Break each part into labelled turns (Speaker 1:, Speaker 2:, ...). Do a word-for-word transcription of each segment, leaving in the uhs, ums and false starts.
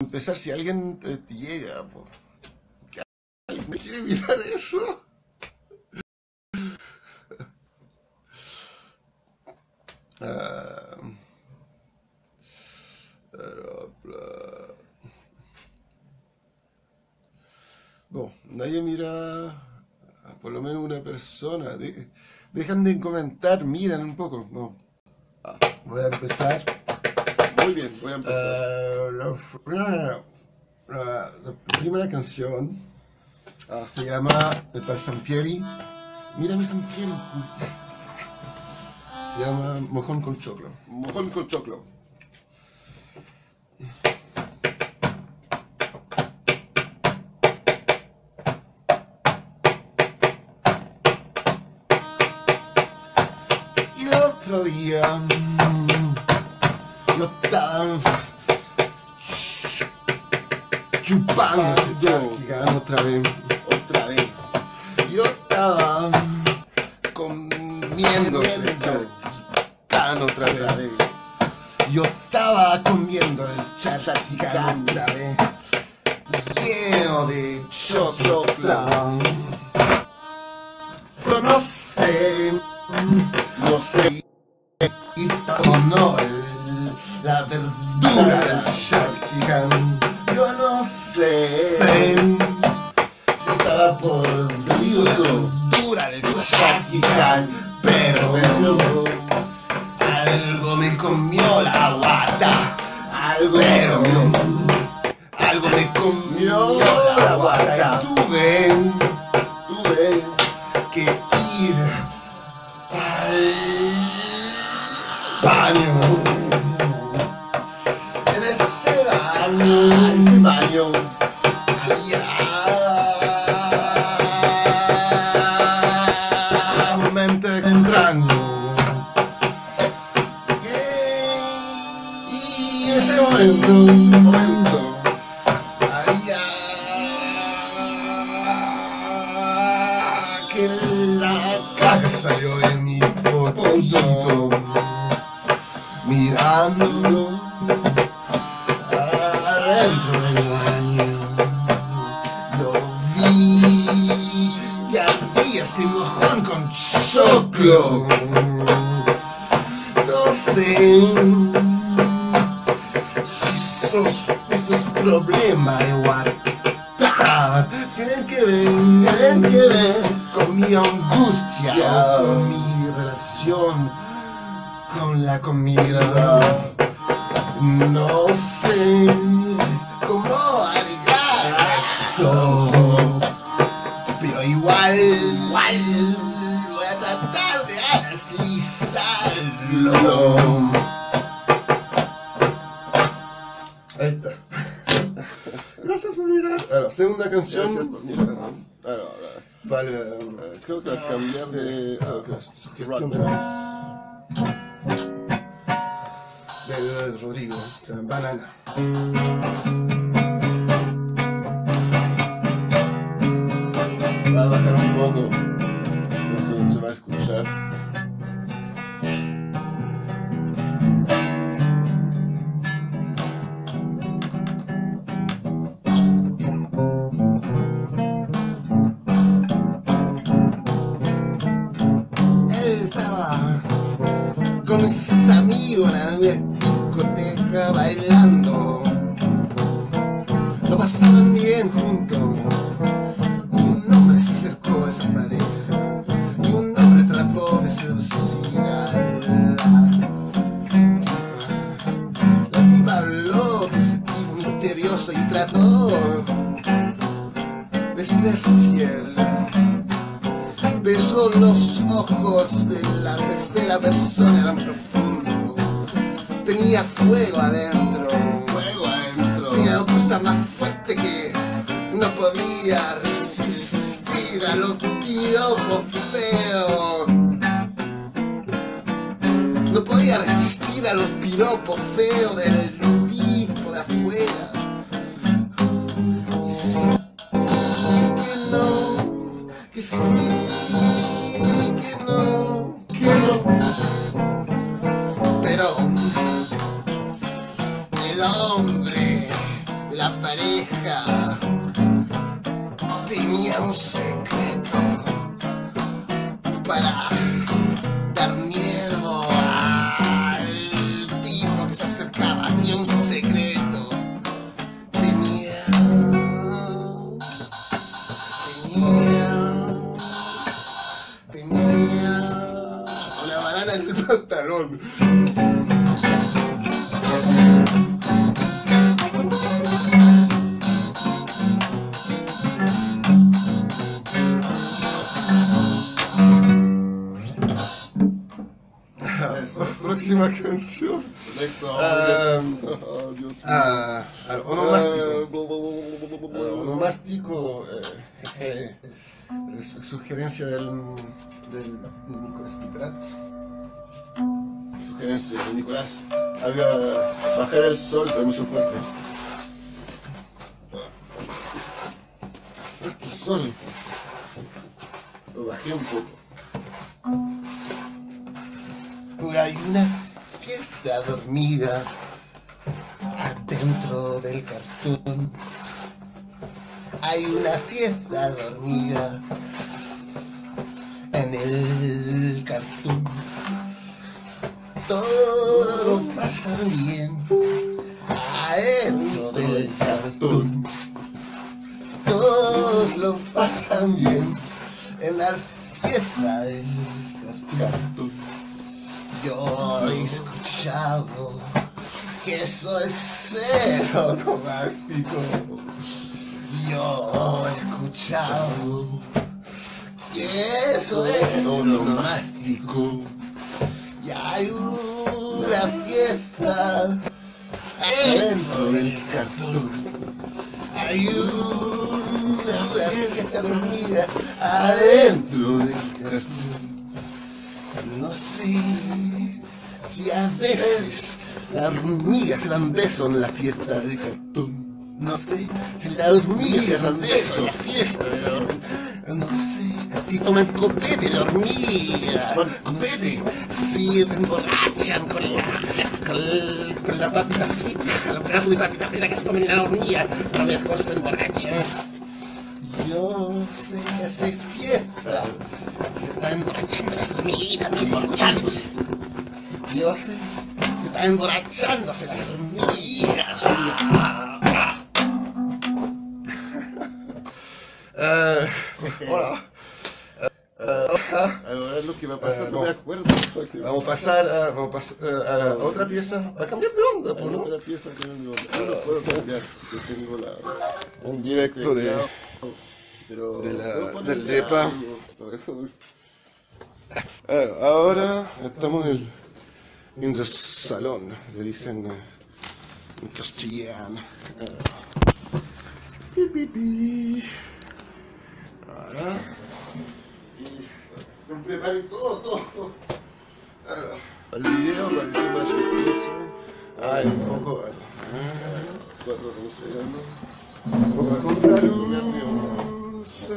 Speaker 1: empezar, si alguien te, te llega, po, que alguien me quiere mirar eso. Uh, no, nadie mira, por lo menos una persona. De, dejan de comentar, miran un poco. No. Ah, voy a empezar. Muy bien, voy a empezar. Uh, la, la, la, la primera canción ah. se llama de Par Sampieri. Mírame Sampieri. Se llama Mojón con Choclo. Mojón con Choclo. Y el otro día yo estaba chupando ese charquicán otra vez, otra vez. Yo estaba comiendo ese charquicán otra vez. Yo estaba comiendo el charquicán otra vez, lleno de choclo. Yo no sé, no sé, y no el, la verdura del charquicán. Yo no sé, sé si estaba podrido la verdura del charquicán, pero, pero algo me comió la guata, algo, pero, algo me comió la guata. Tuve, tuve que ir al baño. En ese baño, ese baño había un momento extraño. Y en ese momento, momento había que la caja salió de mi potito, mirándolo adentro del baño. Yo vi que había ese mojón con choclo. No sé si esos, esos problemas de guata tienen que ver, tienen que ver con mi angustia o con mi relación con la comida. No sé cómo arreglar eso, pero igual, igual voy a tratar de deslizarlo. Ahí está. Gracias por mirar. Ahora, segunda canción. Gracias por mirar. Ahora, ahora. Vale, uh, creo que va a cambiar de uh, sugestión de de Rodrigo, o sea, Banana. Va a bajar un poco, no sé si se va a escuchar. Él estaba con sus amigos en la discoteca bailando, lo pasaban bien juntos. Y un hombre se acercó a esa pareja y un hombre trató de seducir a la tipa. La tipa habló positivo, misterioso y trató de ser fiel. Pero los ojos de la tercera persona eran profundos. Tenía fuego adentro, fuego adentro. Tenía una cosa más fuerte que no podía resistir a los piropos feos. No podía resistir a los piropos feos del tipo de afuera. Y sí, que no, que sí, que no, que no. Pero el hombre de La pareja tenía un secreto para dar miedo al tipo que se acercaba. Tenía un secreto. Tenía, tenía, tenía una banana en el pantalón. Próxima canción. Um, oh, Dios mío. Ah, al onomástico. Al onomástico. Eh, eh, sugerencia del, del Nicolás Prat. Sugerencia de Nicolás. Había bajar el sol, está mucho fuerte. Fuerte el sol. Lo bajé un poco. Hay una fiesta dormida adentro del cartón. Hay una fiesta dormida en el cartón. Todo lo pasa bien adentro del cartón. Todos lo pasan bien en la fiesta del cartón. Yo he escuchado que eso es ser onomástico. Yo he escuchado que eso es onomástico. Y hay una fiesta dentro del cartón. Hay una fiesta dormida adentro del cartón. No sé si a veces las hormigas se dan besos en la fiesta de cartón. No sé si las hormigas se dan besos en la fiesta de cartón. No sé si toman copete de hormiga. Copete. Si se emborrachan con la, con, con la papita frita, los pedazos de papita frita que se comen en la hormiga. A lo mejor se emborrachan. Yo sé que hacéis fiesta. Se están emborrachando las hormiguitas, mira, emborrachándose. Yo sé que están emborrachándose las hormigas. Uh, hola. Ahora es lo que va a pasar, uh, no me acuerdo. Vamos a pasar a, vamos a, pasar a la otra pieza, a cambiar de onda. Por otra pieza, cambiar de onda. Ahora no puedo cambiar, yo tengo la, un directo de, pero de la, del depa. Bueno, ahora estamos en el, en el salón, se dicen en castellano. Pi, pi, pi. Ahora. Me preparé todo, todo. Ahora, el video parece más chistoso. Ay, un poco. Cuatro considerando. Un poco de contraluz.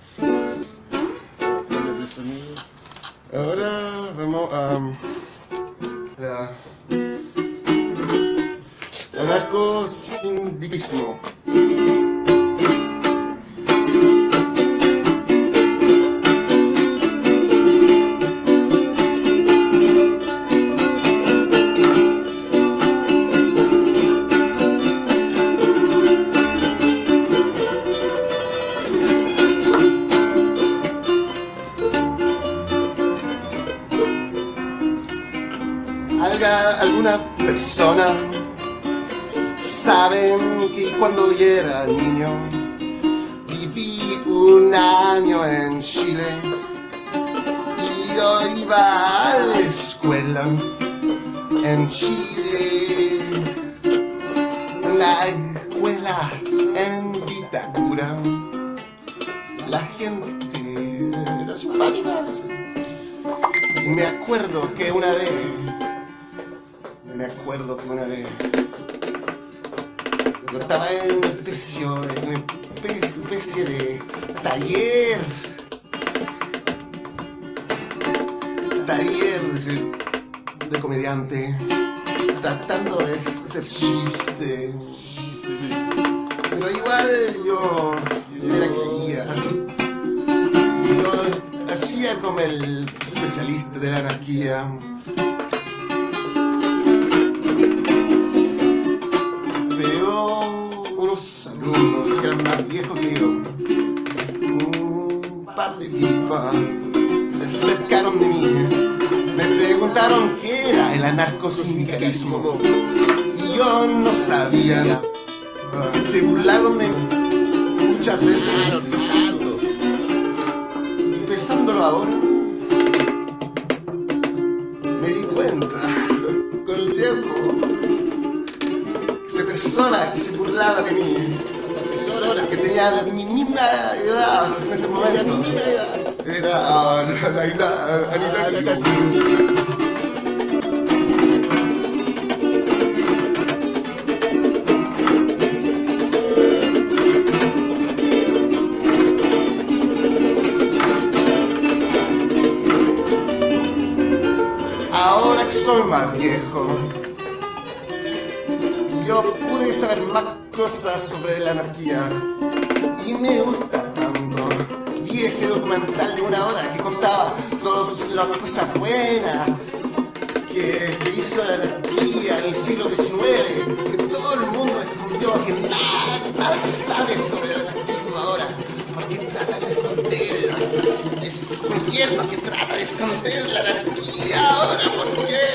Speaker 1: De sonido. Ahora vamos a. La. Anarcosindicalismo. Alguna persona saben que cuando yo era niño viví un año en Chile y yo iba a la escuela en Chile, la escuela en Vitacura, la gente era simpática y me acuerdo que una vez Me acuerdo que una vez yo estaba en una especie, en una especie de taller, taller de comediante, tratando de hacer chistes. Pero igual yo, yo era creía. Yo hacía como el especialista de la anarquía. Pero unos alumnos que eran más viejos que yo, un par de tipas, se acercaron de mí. Me preguntaron qué era el anarcosindicalismo. Y yo no sabía. Se burlaron de mí muchas veces. Y pensándolo ahora, me di cuenta con el tiempo que esa persona que se burlaba de mí, que tenía mi misma edad en ese momento, era Anita Tijoux. Ahora que soy más viejo, yo pude saber más cosas sobre la anarquía y me gusta tanto. Vi ese documental de una hora que contaba todas las cosas buenas que, que hizo la anarquía en el siglo diecinueve, que todo el mundo escondió, que nada sabe sobre el anarquismo ahora, porque trata de esconderlo. Es un gobierno que trata de esconder la anarquía ahora, ¿por qué?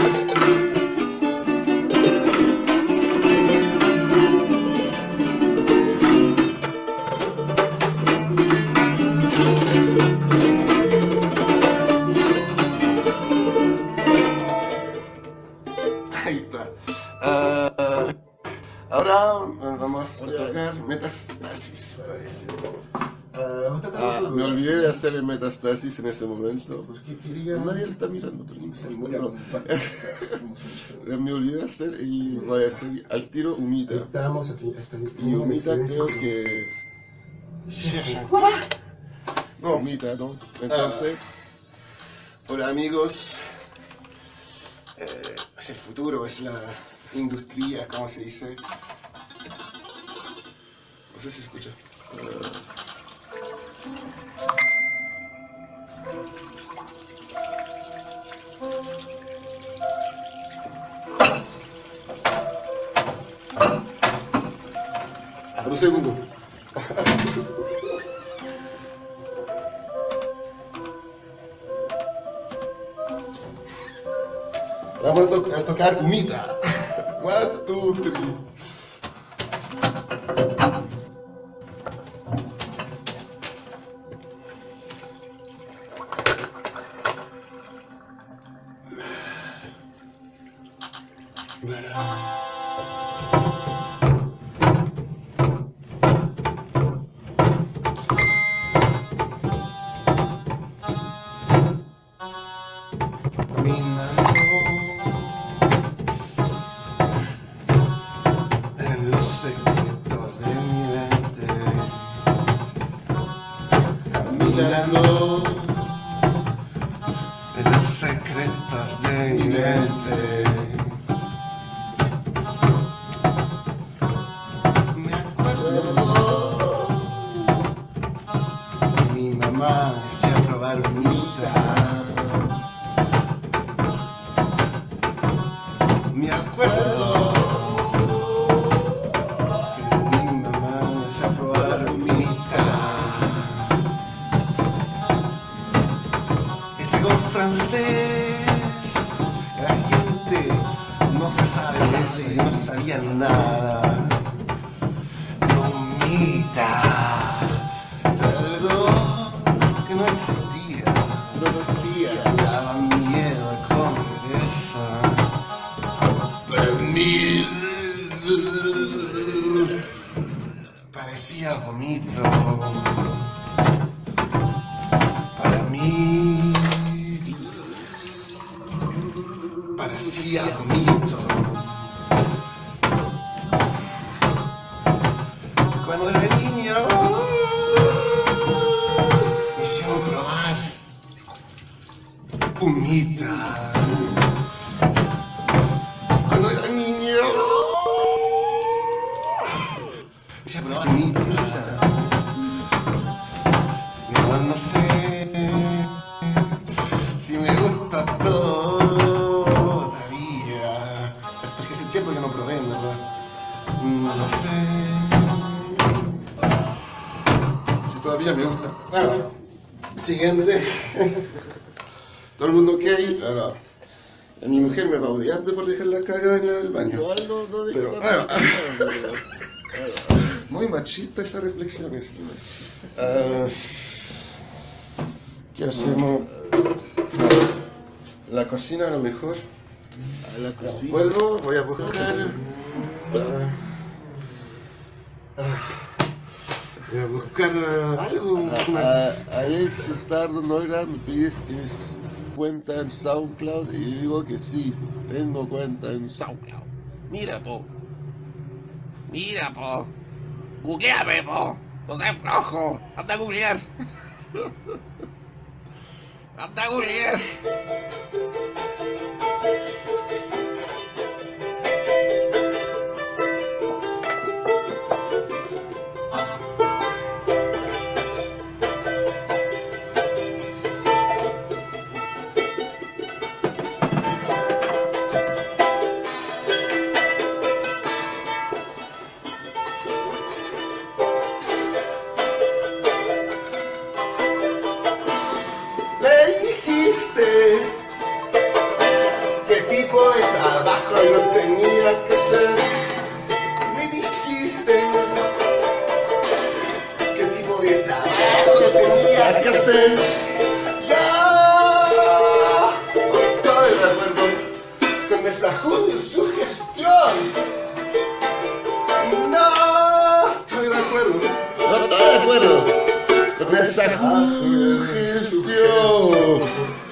Speaker 1: Ahí está. Uh, ahora vamos a tocar Metastasis, parece. Uh, ah, me olvidé de hacer el Metastasis en ese momento. Nadie le está mirando, pero no, no. Me olvidé de hacer y voy a hacer al tiro Humita. Y Humita creo que... No, Humita, ¿no? Entonces... Hola amigos. Eh, es el futuro, es la industria, ¿cómo se dice? No sé si se escucha. Uh, Un segundo. Vamos a, to a tocar Humita. One, two, three. En los secretos de mi mente, caminando en los secretos de mi mente. Me acuerdo que mi mamá me hacía probar humita. Me acuerdo que mi mamá me hacía probar humita. Ese gol francés, la gente no sabe eso, yo no sabía nada. De humita, es algo que no existía, no existía, daba miedo de comer eso. Pernil, parecía vomito. Para mí, parecía vomito. Cuando era niño, me hicieron probar humita. Cuando era niño, Igual no sé si me gusta todavía. Es pues que hace tiempo que no probé, en verdad. No sé si todavía me gusta. Bueno, siguiente. Todo el mundo ok. Ahora, mi mujer me va a odiar por dejar la cagada en el baño.
Speaker 2: Igual no, no dejé
Speaker 1: Pero,
Speaker 2: la
Speaker 1: bueno. Muy machista esa reflexión. Uh, ¿Qué hacemos? La cocina a lo mejor.
Speaker 2: A la cocina.
Speaker 1: Vuelvo, voy a buscar. Uh, uh, voy a buscar uh, algo.
Speaker 2: A, a Alex Stardo Noira me pide si tienes cuenta en SoundCloud y yo digo que sí, tengo cuenta en SoundCloud. Mira, po. Mira, po. Googleame, po. No seas flojo. Anda a googlear. Anda a googlear.
Speaker 1: Que hacer. Yo estoy de acuerdo con esa sugestión. No estoy de acuerdo.
Speaker 2: No estoy de acuerdo
Speaker 1: con esa sugestión.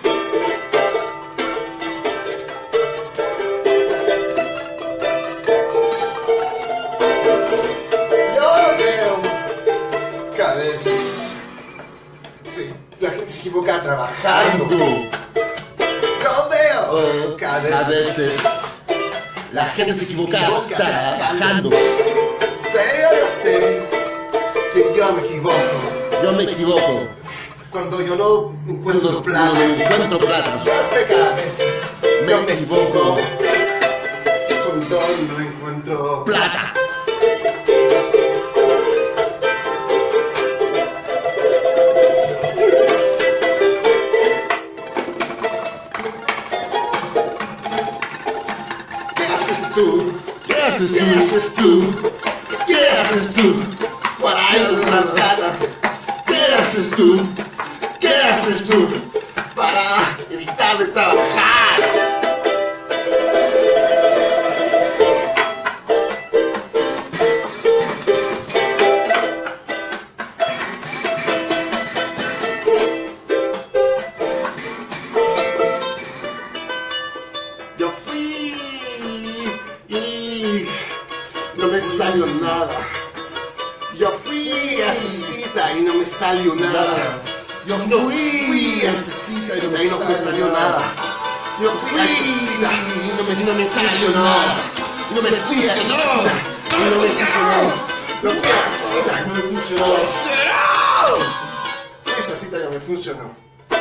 Speaker 1: Yo veo que a veces la gente se equivoca trabajando. Yo veo que a veces,
Speaker 2: a veces la gente se equivoca trabajando.
Speaker 1: Pero yo sé que yo me equivoco.
Speaker 2: Yo me equivoco
Speaker 1: Cuando yo no encuentro
Speaker 2: cuando
Speaker 1: plata.
Speaker 2: no encuentro plata.
Speaker 1: Yo sé que a veces
Speaker 2: Me
Speaker 1: yo me
Speaker 2: equivoco.
Speaker 1: equivoco. Cuando no encuentro
Speaker 2: Plata.
Speaker 1: ¿Qué haces tú?
Speaker 2: ¿Qué haces
Speaker 1: ¿Qué
Speaker 2: tú?
Speaker 1: haces tú? ¿Qué haces tú? Para encontrar plata. ¿Qué haces tú? ¿Qué haces tú? Para evitar de trabajar. Yo fui y no me salió nada. Yo fui a esa cita y no me salió nada. Yo fui a esa cita y no me salió nada. Yo fui a esa cita y no me salió nada. No me fui a esa cita y no me funcionó. Yo fui a esa cita y no me funcionó. Fui a esa cita y no me funcionó.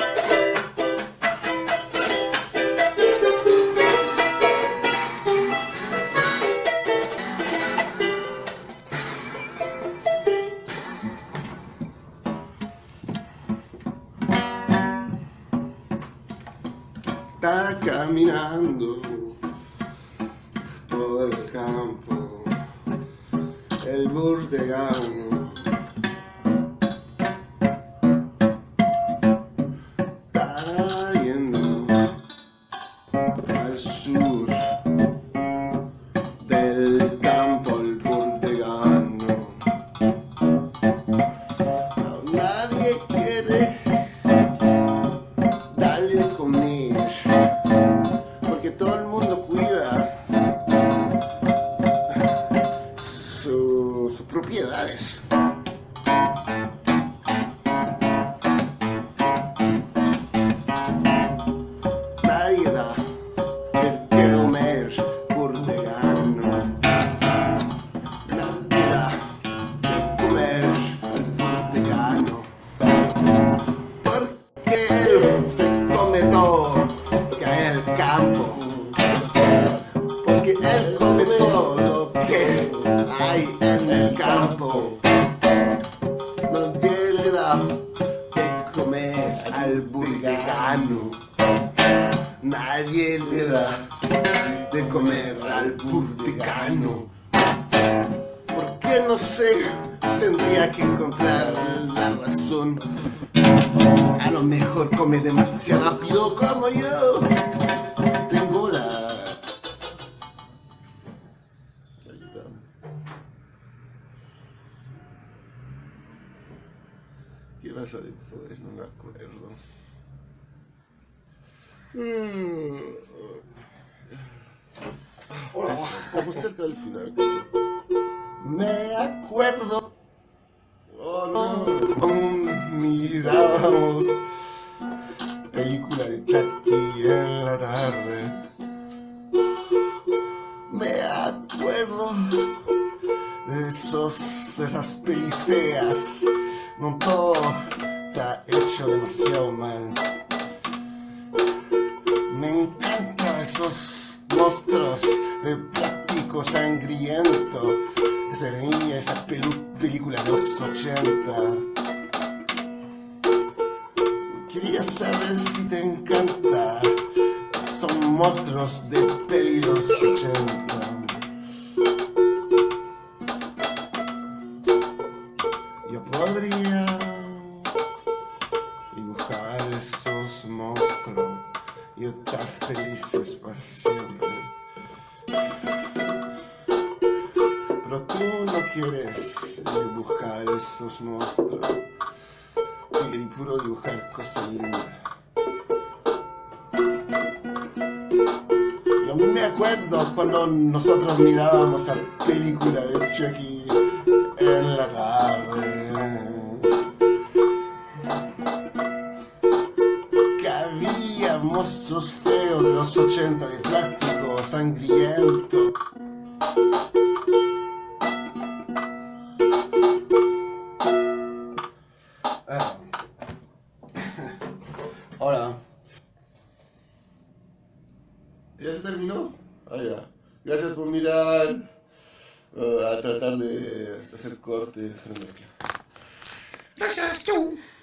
Speaker 1: Está caminando por el campo, el burdegano. Está yendo al sur del campo, el burdegano. No, nadie quiere darle de comer, porque todo el mundo cuida su- sus propiedades. Nadie da el que comer burdegano. Nadie da en el campo. Nadie le da de comer al burguegano. Nadie le da de comer al burguegano. ¿Por qué? No sé, tendría que encontrar la razón. A lo mejor come demasiado rápido como yo. Tengo la... Ahí está. ¿Qué pasa después? No me acuerdo. Eso, estamos cerca del final. Me acuerdo. Oh no. Aún miramos película de Chucky en la tarde. Me acuerdo de esos, esas pelis feas. No, todo está hecho demasiado mal. Me encantan esos monstruos de plástico sangriento que se veía esa película de los ochenta. Quería saber si te encanta. Son monstruos de peli de los ochenta. Yo podría dibujar esos monstruos y estar felices para siempre. Pero tú no quieres dibujar esos monstruos. Y puro dibujar cosas lindas. Yo me acuerdo cuando nosotros mirábamos la película de Chucky en la tarde. Que había monstruos feos de los ochenta de plástico sangriento. Ahora, ¿ya se terminó? Ah, ya. Gracias por mirar. Uh, a tratar de hacer cortes.
Speaker 3: Gracias, tú.